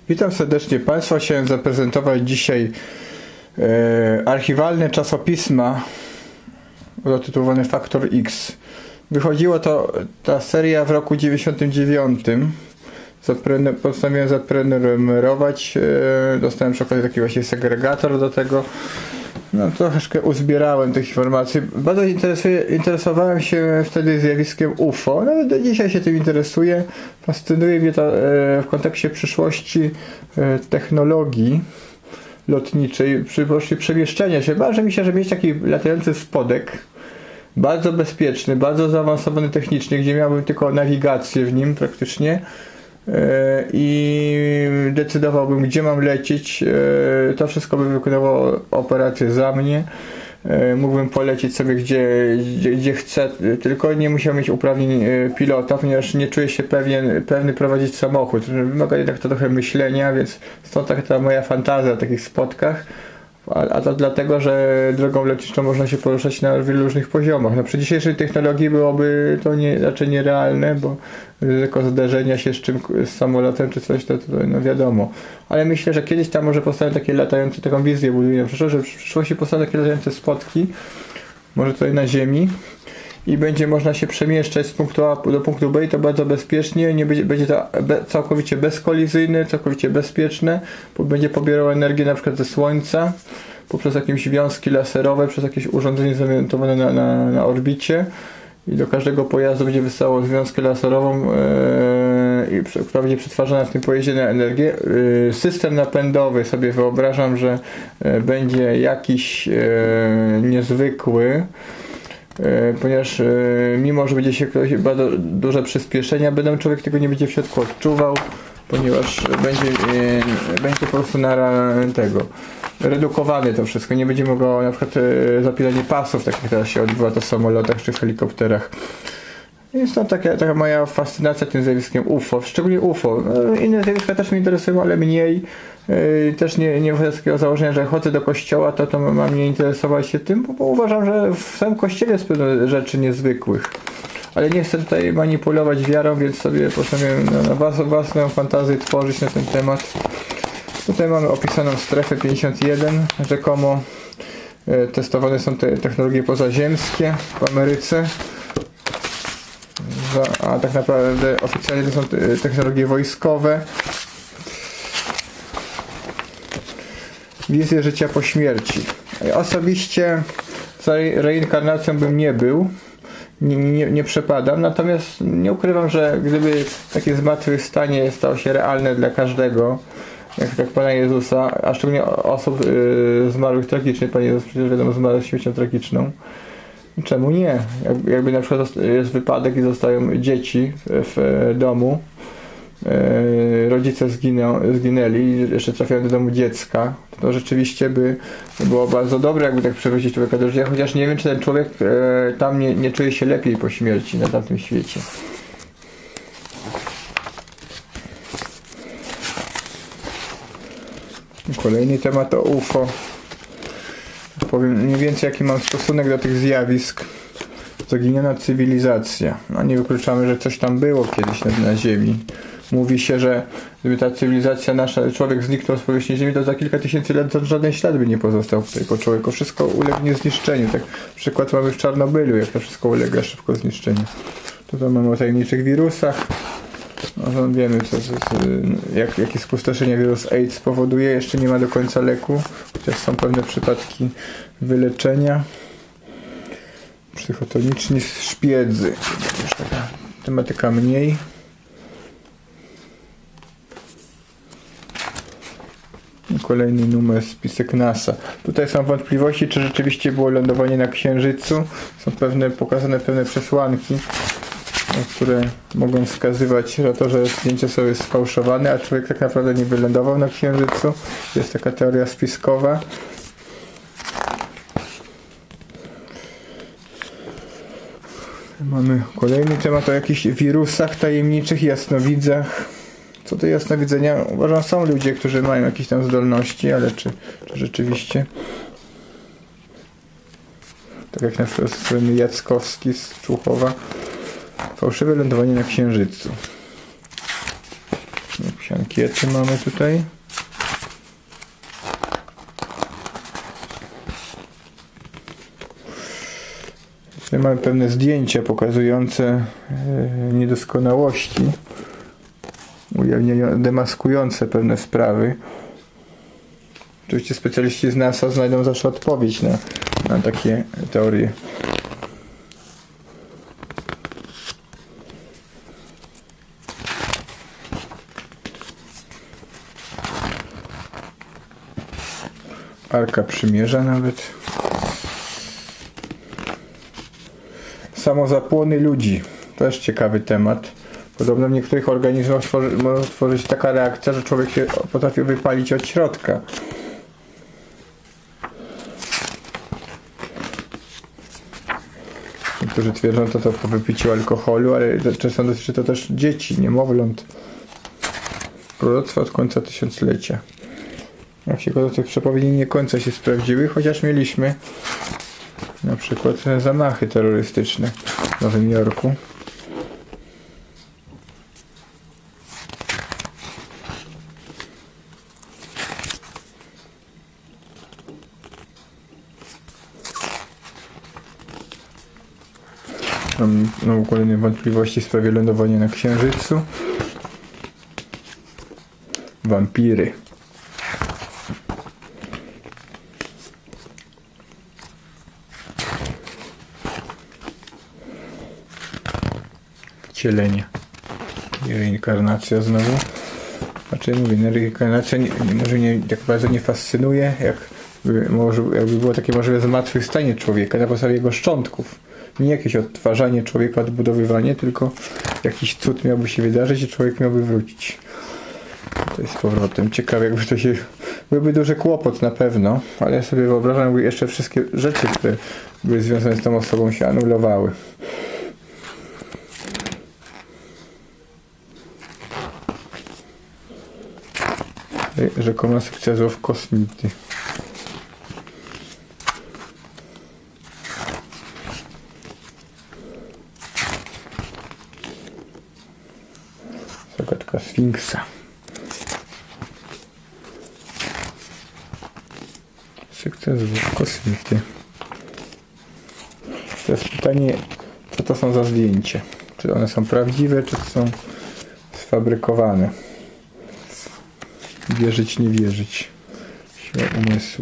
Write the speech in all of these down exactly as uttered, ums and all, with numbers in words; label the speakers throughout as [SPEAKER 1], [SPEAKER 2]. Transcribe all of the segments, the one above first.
[SPEAKER 1] Witam serdecznie Państwa. Chciałem zaprezentować dzisiaj e, archiwalne czasopisma zatytułowane Faktor X. Wychodziła to ta seria w roku dziewięćdziesiątym dziewiątym. Zapre, postanowiłem zaprenumerować. E, dostałem przy okazji taki właśnie segregator do tego. No, troszeczkę uzbierałem tych informacji. Bardzo interesowałem się wtedy zjawiskiem U F O. Nawet do dzisiaj się tym interesuję. Fascynuje mnie to e, w kontekście przyszłości e, technologii lotniczej, przyszłości przemieszczania się. Marzy mi się, żeby mieć taki latający spodek, bardzo bezpieczny, bardzo zaawansowany technicznie, gdzie miałbym tylko nawigację w nim praktycznie. I decydowałbym, gdzie mam lecieć. To wszystko by wykonywało operację za mnie. Mógłbym polecieć sobie gdzie, gdzie, gdzie chcę, tylko nie musiał mieć uprawnień pilota, ponieważ nie czuję się pewien, pewny prowadzić samochód. Wymaga jednak to trochę myślenia, więc stąd taka ta moja fantazja o takich spotkach. A to dlatego, że drogą lotniczą można się poruszać na wielu różnych poziomach. No, przy dzisiejszej technologii byłoby to nie, raczej nierealne, bo ryzyko zderzenia się z czym, z samolotem czy coś, to, to no wiadomo. Ale myślę, że kiedyś tam może powstaną takie latające, taką wizję buduję na przyszłość, że w przyszłości powstaną takie latające spotki, może tutaj na ziemi, i będzie można się przemieszczać z punktu A do punktu B i to bardzo bezpiecznie. Nie będzie, będzie to be, całkowicie bezkolizyjne, całkowicie bezpieczne, bo będzie pobierało energię na przykład ze słońca poprzez jakieś wiązki laserowe, przez jakieś urządzenie zamontowane na, na, na orbicie, i do każdego pojazdu będzie wysyłało związkę laserową, yy, i która będzie przetwarzana w tym pojeździe na energię. Yy, system napędowy sobie wyobrażam, że yy, będzie jakiś yy, niezwykły, ponieważ mimo, że będzie się bardzo duże przyspieszenia, będą człowiek tego nie będzie w środku odczuwał, ponieważ będzie, będzie po prostu na tego redukowane to wszystko. Nie będzie mogło na przykład zapinanie pasów, tak jak teraz się odbywa to w samolotach czy w helikopterach. Jest to taka, taka moja fascynacja tym zjawiskiem U F O, szczególnie U F O. Inne zjawiska też mnie interesują, ale mniej. Też nie, nie wychodzę z takiego założenia, że chodzę do kościoła, to, to mam nie interesować się tym, bo, bo uważam, że w samym kościele jest pewne rzeczy niezwykłych. Ale nie chcę tutaj manipulować wiarą, więc sobie postanowiłem na, na włas, własną fantazję tworzyć na ten temat. Tutaj mamy opisaną strefę pięćdziesiąt jeden. Rzekomo e, testowane są te technologie pozaziemskie w Ameryce. Za, a tak naprawdę oficjalnie to są te, technologie wojskowe. Wizję życia po śmierci. Osobiście za reinkarnacją bym nie był, nie, nie, nie przepadam, natomiast nie ukrywam, że gdyby takie zmartwychwstanie stało się realne dla każdego, jak, jak Pana Jezusa, a szczególnie osób yy, zmarłych tragicznie, Pan Jezus przecież wiadomo zmarł śmiercią tragiczną, czemu nie? Jak, jakby na przykład jest wypadek i zostają dzieci w, w domu, rodzice zginą, zginęli i jeszcze trafiają do domu dziecka, to rzeczywiście by było bardzo dobre, jakby tak przywrócić człowieka do życia, chociaż nie wiem, czy ten człowiek e, tam nie, nie czuje się lepiej po śmierci na tamtym świecie. Kolejny temat o U F O. Powiem mniej więcej, jaki mam stosunek do tych zjawisk. Zaginiona cywilizacja. No nie wykluczamy, że coś tam było kiedyś na, na Ziemi. Mówi się, że gdyby ta cywilizacja nasza, człowiek zniknął z powierzchni Ziemi, to za kilka tysięcy lat to żaden ślad by nie pozostał tutaj po człowieku. Wszystko ulegnie zniszczeniu. Tak przykład mamy w Czarnobylu, jak to wszystko ulega szybko zniszczeniu. Tutaj mamy o tajemniczych wirusach. No, wiemy, co, co, co, jak, jakie spustoszenie wirus AIDS powoduje. Jeszcze nie ma do końca leku, chociaż są pewne przypadki wyleczenia. Psychotoniczni szpiedzy. Już taka tematyka mniej. Kolejny numer, spisek NASA. Tutaj są wątpliwości, czy rzeczywiście było lądowanie na Księżycu. Są pewne, pokazane pewne przesłanki, które mogą wskazywać na to, że zdjęcia są sfałszowane, a człowiek tak naprawdę nie wylądował na Księżycu. Jest taka teoria spiskowa. Mamy kolejny temat o jakichś wirusach tajemniczych, jasnowidzach. Co do jasnowidzenia, uważam, są ludzie, którzy mają jakieś tam zdolności, ale czy, czy rzeczywiście, tak jak na przykład słynny Jackowski z Człuchowa, fałszywe lądowanie na Księżycu. Psianki etykiety mamy tutaj. Tutaj mamy pewne zdjęcia pokazujące niedoskonałości, ujawniające, demaskujące pewne sprawy. Oczywiście specjaliści z NASA znajdą zawsze odpowiedź na, na takie teorie. Arka Przymierza nawet. Samozapłony ludzi. Też ciekawy temat. Podobno w niektórych organizmach tworzy, może tworzyć taka reakcja, że człowiek się potrafi wypalić od środka. Niektórzy twierdzą to, to po wypiciu alkoholu, ale często dotyczy to też dzieci, niemowląt. Proroctwa od końca tysiąclecia. Jak się do tych przepowiedzi nie końca się sprawdziły, chociaż mieliśmy na przykład zamachy terrorystyczne w Nowym Jorku. Mam no, kolejne wątpliwości w sprawie lądowania na Księżycu. Wampiry. Wcielenie. I reinkarnacja znowu. Znaczy mówię, reinkarnacja nie, może mnie tak bardzo nie fascynuje, jak by, może, jakby było takie możliwe zmartwychwstanie człowieka na podstawie jego szczątków. Nie jakieś odtwarzanie człowieka, odbudowywanie, tylko jakiś cud miałby się wydarzyć i człowiek miałby wrócić. To jest z powrotem. Ciekawe, jakby to się... Byłby duży kłopot na pewno, ale ja sobie wyobrażam, jakby jeszcze wszystkie rzeczy, które były związane z tą osobą, się anulowały. Rzekoma sukcesów kosmity. Zagadka Sfinksa. Sukcesów kosmity. To jest pytanie, co to są za zdjęcia. Czy one są prawdziwe, czy są sfabrykowane. Wierzyć, nie wierzyć. Siła umysłu.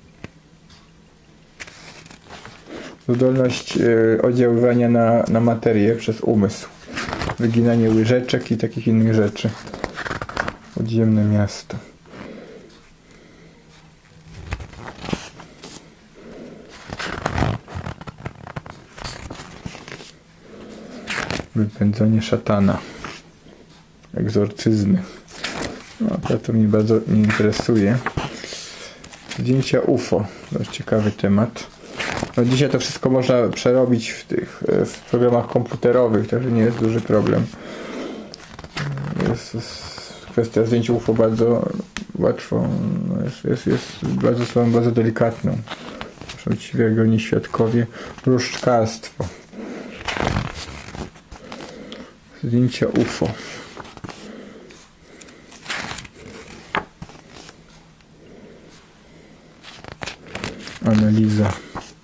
[SPEAKER 1] Zdolność e, oddziaływania na, na materię przez umysł. Wyginanie łyżeczek i takich innych rzeczy. Podziemne miasto. Wypędzanie szatana. Egzorcyzmy. No, to mnie bardzo nie interesuje. Zdjęcia U F O. Dość ciekawy temat. No, dzisiaj to wszystko można przerobić w tych w programach komputerowych, także nie jest duży problem. Jest, jest kwestia zdjęć U F O bardzo łatwo. No, jest, jest, jest bardzo słowem, bardzo delikatną. Muszą być wiarygodni świadkowie. Różdżkarstwo. Zdjęcia U F O. Analiza.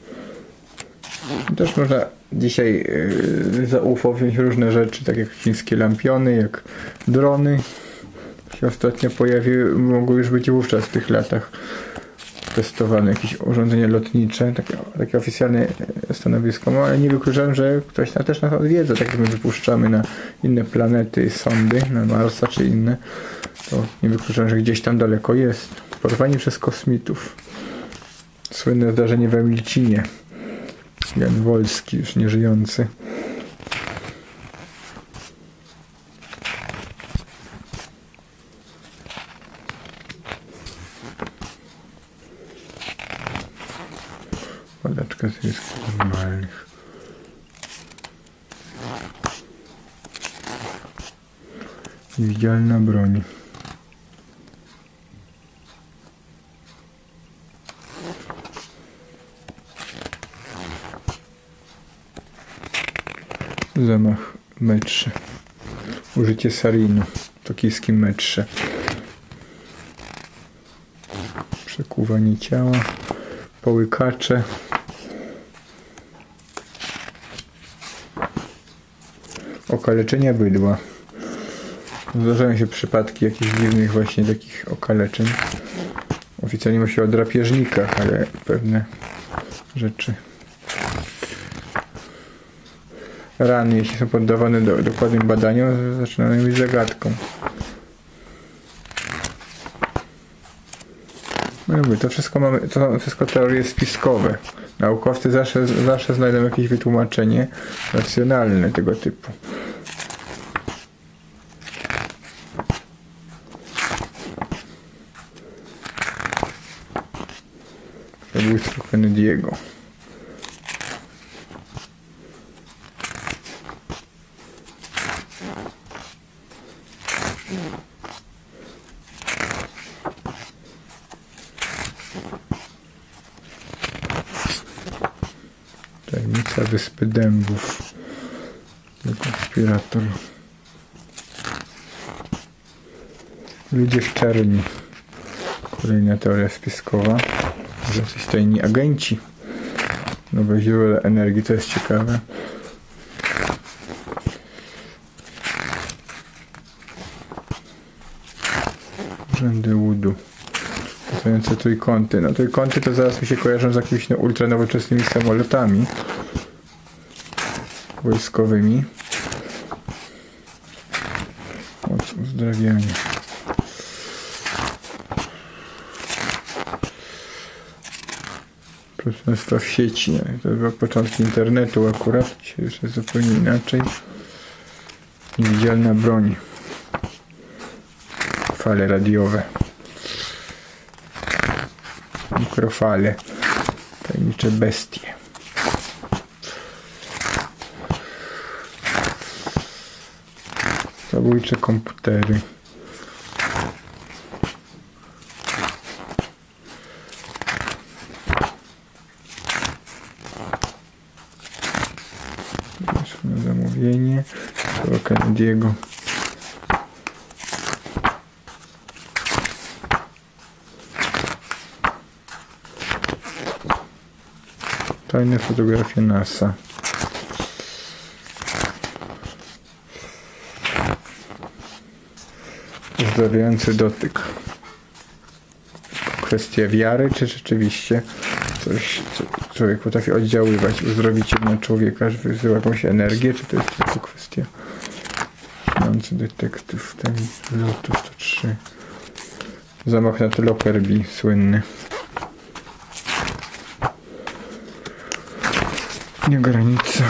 [SPEAKER 1] Też można dzisiaj yy, za U F O wziąć różne rzeczy, tak jak chińskie lampiony, jak drony się ostatnio pojawiły, mogły już być wówczas w tych latach testowane jakieś urządzenia lotnicze, takie, takie oficjalne stanowisko, no, ale nie wykluczam, że ktoś na, też nas odwiedza, tak jak my wypuszczamy na inne planety sondy, na Marsa czy inne, to nie wykluczam, że gdzieś tam daleko jest. Porwanie przez kosmitów. Słynne zdarzenie w Emilcinie. Jan Wolski, już nieżyjący. Padaczka związków normalnych. Niewidzialna broń. Zamach metrze. Użycie sarinu w tokijskim metrze. Skuwanie ciała, połykacze, okaleczenia bydła. Zdarzają się przypadki jakichś dziwnych właśnie takich okaleczeń. Oficjalnie mówi się o drapieżnikach, ale pewne rzeczy. Rany, jeśli są poddawane do dokładnym badaniom, zaczynają być zagadką. No mówię, to wszystko mamy, to są wszystko teorie spiskowe. Naukowcy zawsze, zawsze znajdą jakieś wytłumaczenie racjonalne tego typu. Zabójstwo Kennedy'ego. Tajemnica Wyspy Dębów. Konspirator. Ludzie w czerni. Kolejna teoria spiskowa. Że coś tajni agenci. Nowe źródła energii, to jest ciekawe. Rzędy łudu. Latające trójkąty. No trójkąty to zaraz mi się kojarzą z jakimiś no, ultranowoczesnymi samolotami wojskowymi. Moc uzdrawiania. Prostostwa w sieci. Nie? To były początki internetu akurat. Dzisiaj już jest zupełnie inaczej. Niewidzialna broń. Fale radiowe. Mikrofale. Tajemnicze bestie. Zabójcze komputery. Na zamówienie. To Kennedy'ego. Tajne fotografie NASA. Uzdrawiający dotyk. Kwestia wiary, czy rzeczywiście coś, co człowiek potrafi oddziaływać, uzdrowić jednego człowieka, że wysyła jakąś energię, czy to jest tylko kwestia. Śniący detektyw, ten Lotus sto trzy. Zamach na Lockerbie, słynny. Nie granica.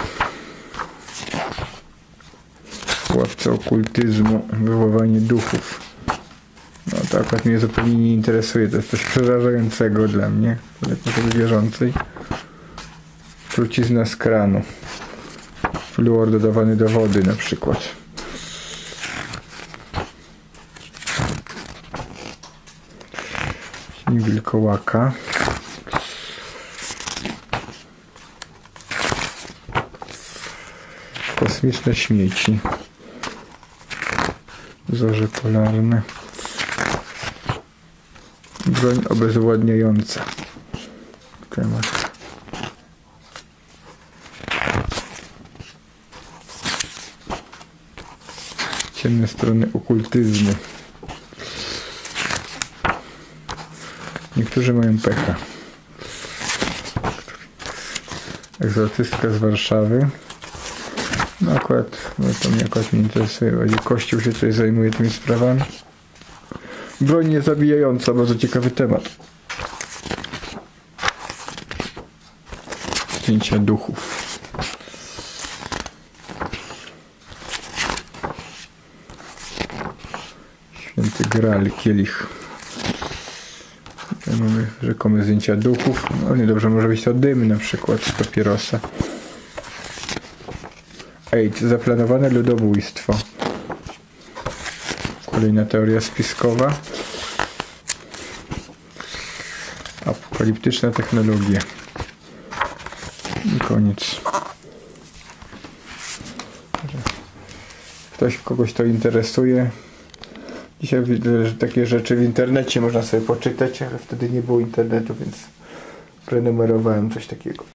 [SPEAKER 1] Ławca okultyzmu, wywoływanie duchów. No to akurat mnie zupełnie nie interesuje, to jest coś przerażającego dla mnie, dla osoby wierzącej. Trucizna z kranu. Fluor dodawany do wody na przykład. Śnik wilkołaka. Kosmiczne śmieci. Zorze polarne. Broń obezwładniająca. Temat. Ciemne strony okultyzmu. Niektórzy mają pecha. Egzorcystka z Warszawy. No akurat, no to mnie akurat nie interesuje, bardziej Kościół się tutaj zajmuje tymi sprawami. Broń niezabijająca, bardzo ciekawy temat. Zdjęcia duchów. Święty Graal, kielich. Tutaj mamy rzekome zdjęcia duchów. No niedobrze, może być to dym na przykład z papierosa. AIDS, zaplanowane ludobójstwo. Kolejna teoria spiskowa. Apokaliptyczna technologia. I koniec. Ktoś, kogoś to interesuje. Dzisiaj widzę, że takie rzeczy w internecie można sobie poczytać, ale wtedy nie było internetu, więc prenumerowałem coś takiego.